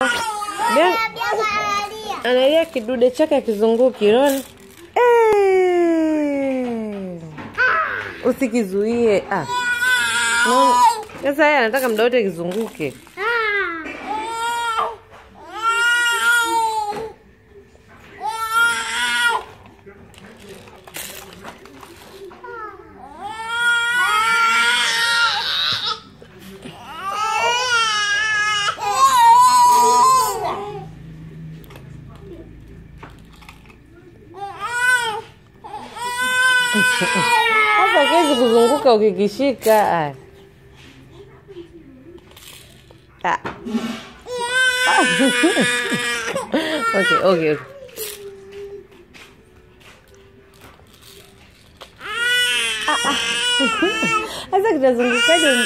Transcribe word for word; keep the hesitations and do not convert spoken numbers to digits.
Bian analia kidude chake kizunguki, unaona? Eh. Usikizuie. Ah. No. Sasa yeye anataka muda wote kizunguke. Hapa kezi kuzunguka ukikishika. Ah. Okay, okay, okay. Ah, ah. Asa kitazungukaje?